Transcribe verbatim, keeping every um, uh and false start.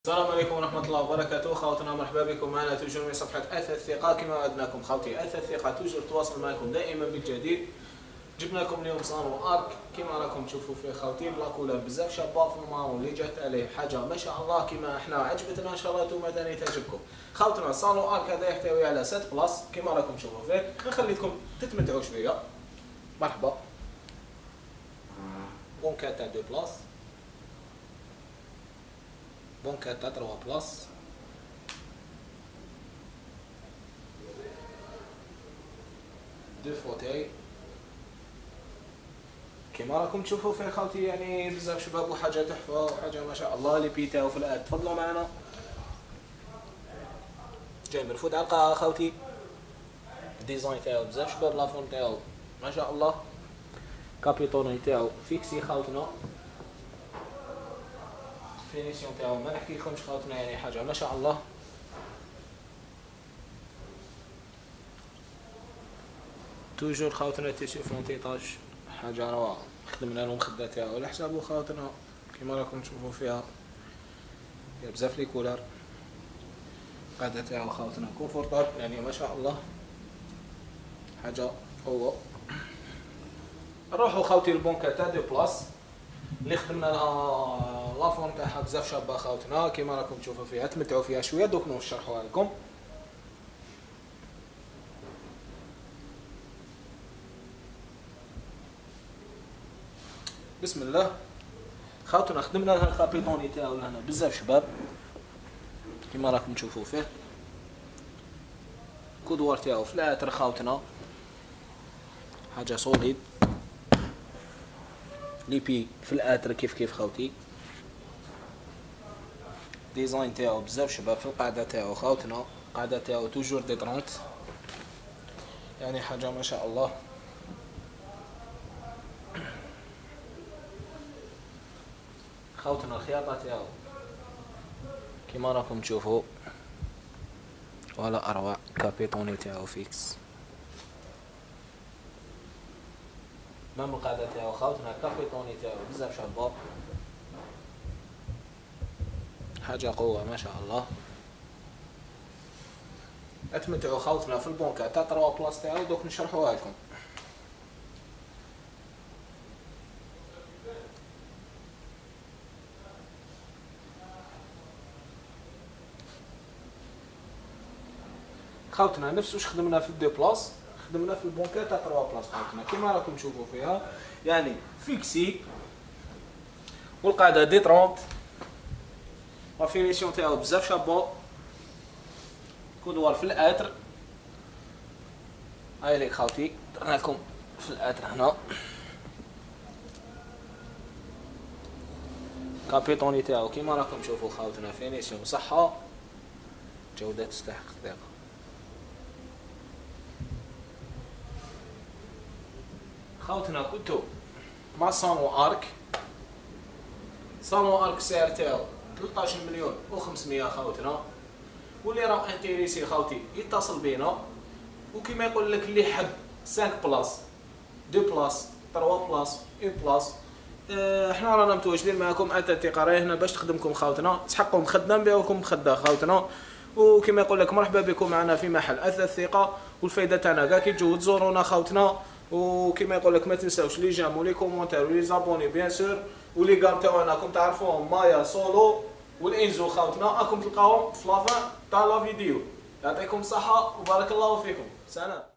السلام عليكم ورحمة الله وبركاته. خواتنا مرحبا بكم معنا توجور من صفحة أثاث الثقة. كما وعدناكم خوتي أثاث الثقة توجور تواصل معكم دائما بالجديد. جبنا لكم اليوم صالون ارك كما راكم تشوفوا فيه خوتي بلا كولر بزاف شابه في المارون اللي جات عليه حاجه ما شاء الله كما احنا عجبتنا ان شاء الله نتوما ثاني تعجبكم. خوتنا صالون ارك هذا يحتوي على ست بلاص كما راكم تشوفوا فيه. نخليكم تتمتعوا شويه. مرحبا. بونكات تاع دو بلاص، بونكات تاع تروا بلاص، دو فوتاي كما راكم تشوفوا فيه خوتي، يعني بزاف شباب وحاجه تحفه وحاجه ما شاء الله. لي بي تاعو في الاد تفضلوا معنا. جاي مرفود على القاعه خوتي. الديزاين تاعو بزاف شباب، لافون تاعو ما شاء الله. كابيتوني تاعو فيكسي خوتنا. فينيسيون تاعو ما نحكي لكمش خوتنا، يعني حاجه ما شاء الله. توجور خوتنا تيسيو فونتيطاج حاجه روعه. خدمنا لهم خده تاعو على حسابو خوتنا كما راكم تشوفوا فيها. فيها بزاف لي كولر. القعده تاعو خوتنا كونفورطابل يعني ما شاء الله، حاجه قوه. نروحو خوتي البونكا تاع دو بلاص اللي خدمنا لها لافون تاعها بزاف شابه خوتنا كما راكم تشوفوا فيها. تمتعوا فيها شويه دوك نشرحوها لكم. بسم الله. خوتنا خدمنا لها الكابيتوني تاعو لهنا بزاف شباب كما راكم تشوفوا فيه. كودوار تاعو في العطر خوتنا حاجه سوليد. لي بي في العطر كيف كيف خوتي. ديزاين تاعو بزاف شباب في القاعده تاعو خوتنا. القاعده تاعو توجور دي طرونت يعني حاجه ما شاء الله. خوتنا الخياطه تاعو كما راكم تشوفوا ولا اروع. كابيتوني تاعو فيكس. مام القاعده تاعو خوتنا كابيتوني تاعو بزاف شابه، حاجه قوه ما شاء الله. اتمتعوا خوتنا في البونكا تاع تروا بلاص تاعو دوك نشرحوها لكم. خوتنا نفس واش خدمنا في دي بلاص خدمنا في البونكا تاع تروا بلاص خوتنا كما راكم تشوفوا فيها، يعني فيكسي والقاعده دي طرونت. لا فينيسيون تاعو بزاف شابو. كودوار في العطر. هاي ليك خوتي درنا لكم في العطر هنا. كابيتوني تاعو كما راكم تشوفوا خوتنا فينيسيون صحه، جوده تستحق الثقه. خوتنا كنتو مع صالون ارك. صالون ارك السعر تاعو ثلاثطاش مليون وخمسمية خوتنا. واللي راهو انتيريسي خوتي يتصل بينا. وكما يقول لك اللي حب خمسة بلاص، اثنين بلاص، ثلاثة بلاص، واحد بلاص، اه احنا رانا متواجدين معكم. أثاث الثقة راهي هنا باش تخدمكم خوتنا. تحقوا مخدة نبيعوكم مخدة خوتنا. وكما يقول لك مرحبا بكم معنا في محل أثاث الثقة. والفايده تاعنا كاع كي تجوا تزورونا خوتنا. وكما يقول لك ما تنساوش لي جام ولي كومونتير ولي زابوني بيان سور. ولي كام تاعنا راكم تعرفوهم مايا سولو والانزو خوتنا. راكم تلقاوهم في لافان تاع لا فيديو. يعطيكم الصحه وبارك الله فيكم. سلام.